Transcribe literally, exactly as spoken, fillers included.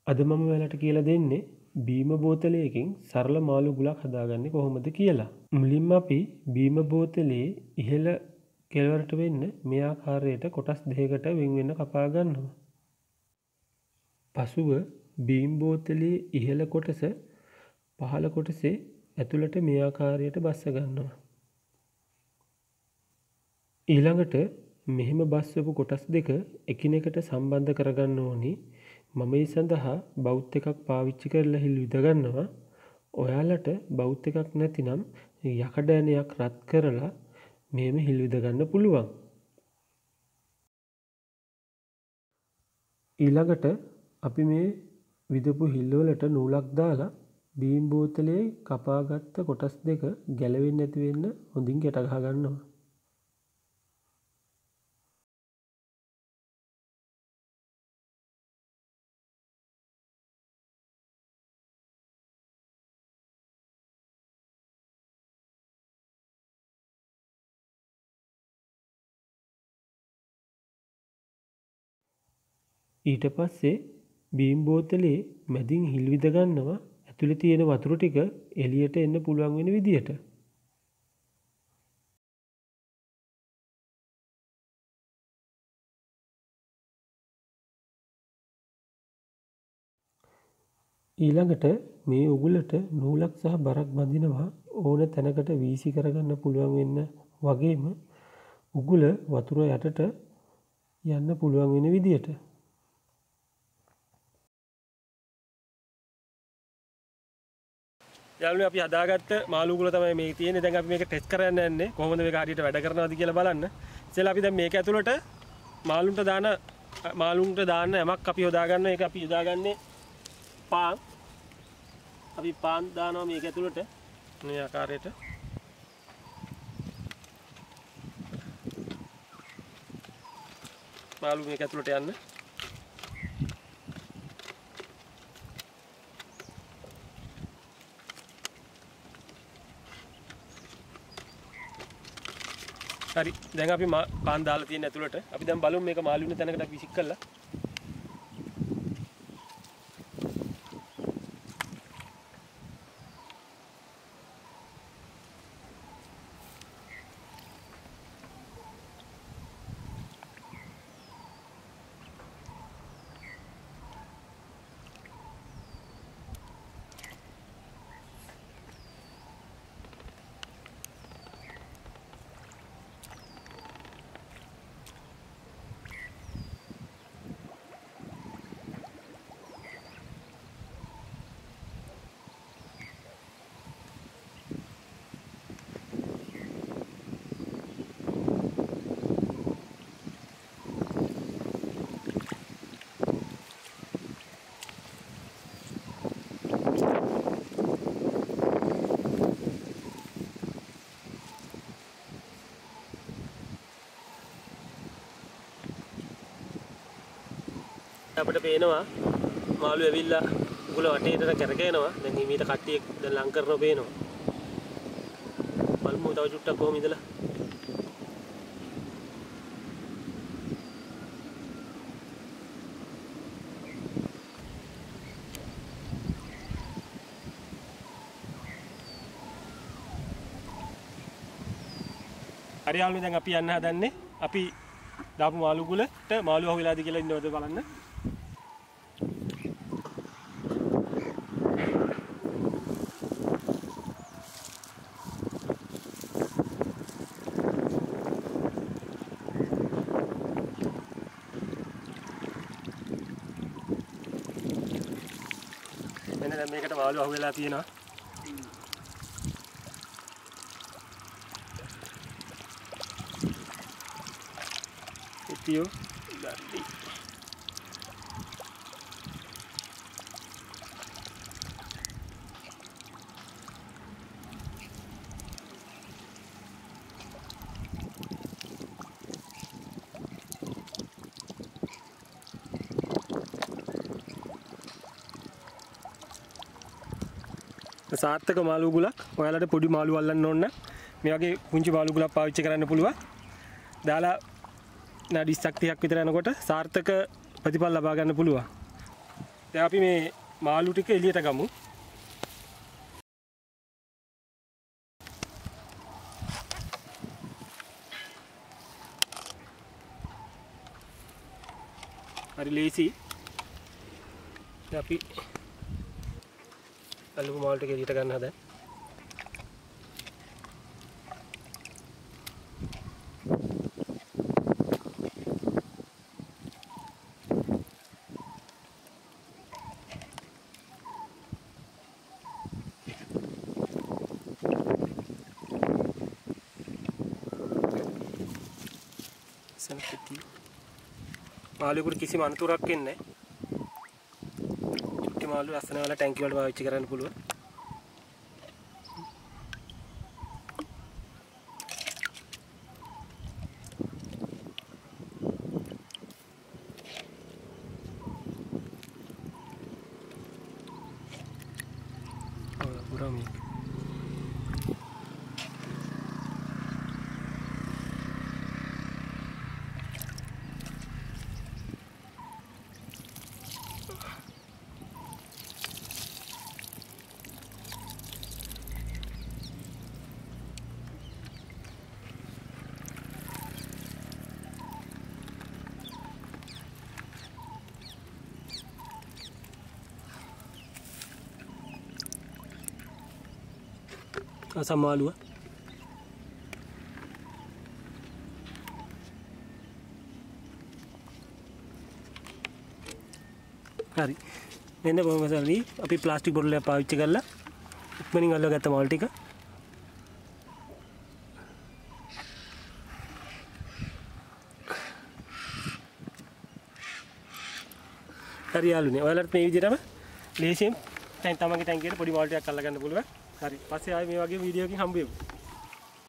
අද මම ඔයාලට කියලා දෙන්නේ බීම බෝතලයකින් සරල මාළු ගුලක් හදාගන්නේ කොහොමද කියලා. මුලින්ම අපි බීම බෝතලයේ ඉහළ කෙළවරට වෙන්න මේ ආකාරයට කොටස් දෙකකට වෙන් වෙන්න කපා ගන්නවා. පසුව බීම් බෝතලයේ ඉහළ කොටස පහළ කොටසේ ඇතුළට මේ ආකාරයට බස්ස ගන්නවා. ඊළඟට මෙහෙම බස්සපු කොටස් දෙක එකිනෙකට සම්බන්ධ කරගන්න ඕනි. මම ඒ සඳහා බවුත් එකක් පාවිච්චි කරලා හිල් විද ගන්නවා. ඔයාලට බවුත් එකක් නැතිනම් යකඩ ඇණයක් රත් කරලා මෙහෙම හිල් විද ගන්න පුළුවන්. ඊළඟට අපි මේ විදපු හිල් වලට නූලක් දාලා බීම් බෝතලයේ කපාගත්ත කොටස් දෙක ගැලවෙන්නේ නැති වෙන්න හොඳින් ගැට ගහ ගන්නවා. ඊට පස්සේ බීම් බෝතලේ මැදින් හිල් විද ගන්නවා ඇතුලේ තියෙන වතුර ටික එළියට එන්න පුළුවන් වෙන විදියට. ඊළඟට මේ උගුලට නූලක් සහ බරක් බඳිනවා ඕන තැනකට වීසි කරගන්න පුළුවන් වෙන්න වගේම උගුල වතුර යටට යන්න පුළුවන් වෙන විදියට. යාළුවනේ අපි හදාගත්ත මාළු උගුල තමයි මේ තියෙන්නේ. දැන් අපි මේක ටෙස්ට් කරන්න යන්නේ කොහොමද මේක හරියට වැඩ කරනවද කියලා බලන්න. ඉතින් අපි දැන් මේක ඇතුළට මාළුන්ට දාන මාළුන්ට දාන්න යමක් අපි හොදා ගන්නවා. ඒක අපි හොදාගන්නේ පාන්. අපි පාන් දානවා මේක ඇතුළට මේ ආකාරයට. මාළු මේක ඇතුළට යන්න. හරි දැන් අපි පාන් දාලා තියෙන ඇතුළට අපි දැන් බලමු මේක මාළු වෙන තැනකට අපි විසික් කළා. අපිට පේනවා මාළු ඇවිල්ලා උගුල වටේට කරකැවෙනවා. දැන් හිමීට කට්ටිය දැන් ලං කරනවා පේනවා. බලමු තව චුට්ටක් කොහොම ඉඳලා. හරි යාළුවනේ දැන් අපි යන්න හදන්නේ. අපි දාපු මාළු උගුලට මාළු අහුවෙලාද කියලා ඉන්නවද බලන්න. දැන් මේකට මාළු අහුවෙලා තියෙනවා. ඉතියෝ ගන්න. සාර්ථක මාළු උගුලක් ඔයාලට පොඩි මාළු අල්ලන්න ඕන මේ වගේ පුංචි මාළු උගුලක් පාවිච්චි කරන්න පුළුවන්. දාලා විනාඩි විස්සක් තිහක් විතර යනකොට සාර්ථක ප්‍රතිඵල ලබා ගන්න පුළුවන්. දැන් අපි මේ මාළු ටික එළියට ගමු. හරි ලේසි. දැන් අපි අලුගු මාළු ටික එළියට ගන්න හදා. මාළුවෙකුට කිසිම අනතුරක් වෙන්නේ නැහැ. ඉති මාළු ලස්සන වල ටැංකිය වලට පාවිච්චි කරන්න පුළුවන්. ඔය පුරා මේ asam malu. Hari. Ini apa masalah ni? Api plastik botol apa uci kalla? Mending kalau kata mal tika. Hari alu ni. Walau tu ni jadi apa? Lesim. Tank tamak kita angkir, podi mal tika kalla kan dulu. Hari. Pasti ayam ini lagi video ki hambu.